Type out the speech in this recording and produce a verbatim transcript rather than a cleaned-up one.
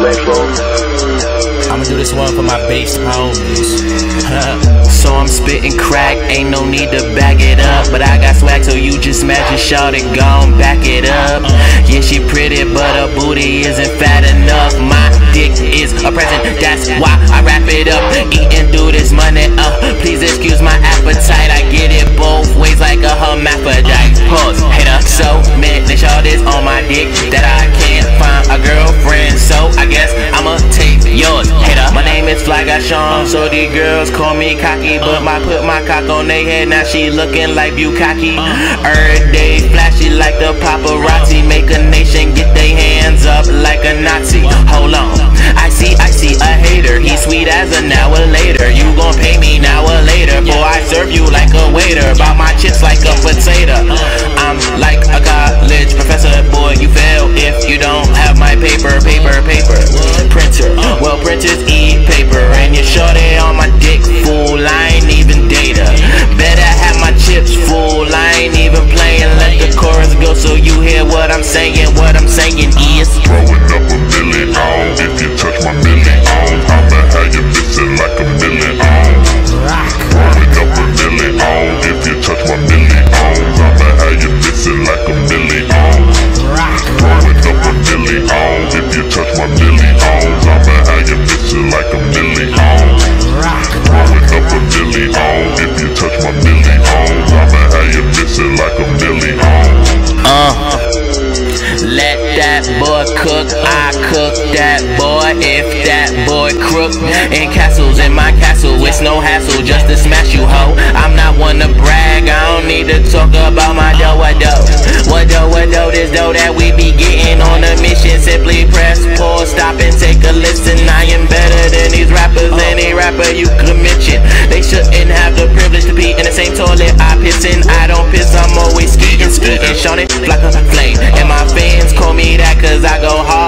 I'ma do this one for my bass homies. So I'm spitting crack, ain't no need to back it up. But I got swag, so you just imagine shout it, gon' back it up. Yeah, she pretty, but her booty isn't fat enough. My dick is a present, that's why I wrap it up. Eating through this money, uh, please excuse my appetite. I get it both ways like a hermaphrodite. Pause, hater, so many shorties on my dick that I can't find a girlfriend. So I guess I'ma take yours, hater. My name is FlyeGhi Shaun, so these girls call me cocky, but I put my cock on their head, now she looking like Bukaki. Every day flashy like the paparazzi, make a nation get their hands up like a Nazi. Hold on, I see, I see a hater, he sweet as an hour later. You gon' pay me now or later, boy I serve you like a waiter, bout my chips like a potato. I'm like a college professor, boy you fail if you don't have my paper, paper, paper. Printer, well printers eat paper, and you shorty on my dick, fool, I ain't even data. Better have my chips full, I ain't even playing. Let the chorus go so you hear what I'm saying. What I'm saying is throwing up a million on. If you touch my million on, I'ma have you missing like a million on. Throwing up a million on. If you touch my million on, I'ma have you missing like a million on. Throwing up a million on. If you touch my million on, I'ma have you missing like a million on. Throwing up a million on. If you touch my million on, I'ma have you missing like a million on. Uh Let that boy cook, I cook that boy. If that boy crook in castles in my castle, it's no hassle just to smash you, ho. I'm not one to brag, I don't need to talk about my dough, what dough. What dough, what dough, this dough that we be getting on a mission. Simply press pause, stop and take a listen. I am better than these rappers, any rapper you could mention. They shouldn't have the privilege to be in the same toilet I piss in. I don't piss, I'm always skeeting, skeeting, Shaun it like a flame. And my fans call me that cause I go hard.